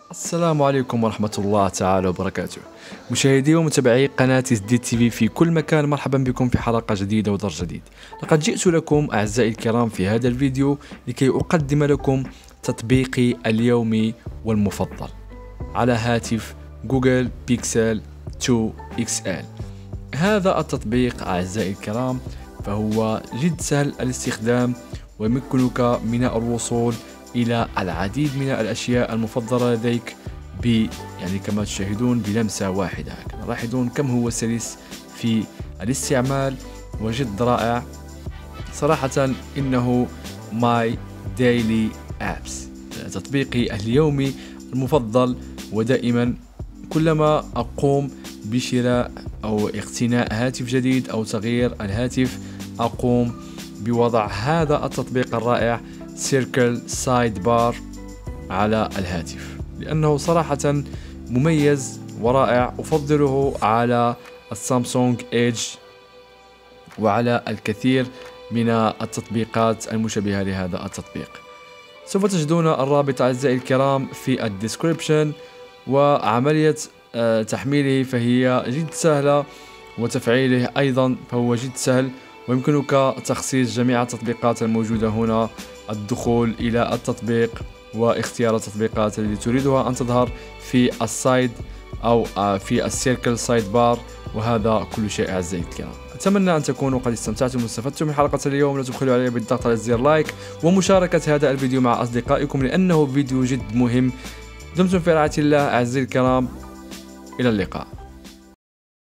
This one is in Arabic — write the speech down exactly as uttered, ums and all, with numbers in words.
السلام عليكم ورحمة الله تعالى وبركاته. مشاهدي ومتابعي قناة زديد تي في في كل مكان، مرحبا بكم في حلقة جديدة ودرس جديد. لقد جئت لكم أعزائي الكرام في هذا الفيديو لكي أقدم لكم تطبيقي اليومي والمفضل على هاتف جوجل بيكسل تو إكس إل. هذا التطبيق أعزائي الكرام فهو جد سهل الاستخدام، ويمكنك من الوصول إلى العديد من الأشياء المفضلة لديك ب يعني كما تشاهدون بلمسة واحدة. لاحظون كم هو سلس في الاستعمال وجد رائع صراحة. إنه ماي دايلي أبس، تطبيقي اليومي المفضل، ودائما كلما أقوم بشراء أو اقتناء هاتف جديد أو تغيير الهاتف أقوم بوضع هذا التطبيق الرائع سيركل سايد بار على الهاتف، لأنه صراحة مميز ورائع. أفضله على السامسونج إيدج وعلى الكثير من التطبيقات المشابهة لهذا التطبيق. سوف تجدون الرابط أعزائي الكرام في الديسكريبشن، وعملية تحميله فهي جد سهلة، وتفعيله أيضا فهو جد سهل، ويمكنك تخصيص جميع التطبيقات الموجودة هنا، الدخول إلى التطبيق واختيار التطبيقات التي تريدها أن تظهر في السايد أو في السيركل سايد بار، وهذا كل شيء أعزائي الكرام. أتمنى أن تكونوا قد استمتعتم واستفدتم من حلقة اليوم. لا تبخلوا علي بالضغط على زر لايك ومشاركة هذا الفيديو مع أصدقائكم، لأنه فيديو جد مهم. دمتم في رعاية الله أعزائي الكرام، إلى اللقاء.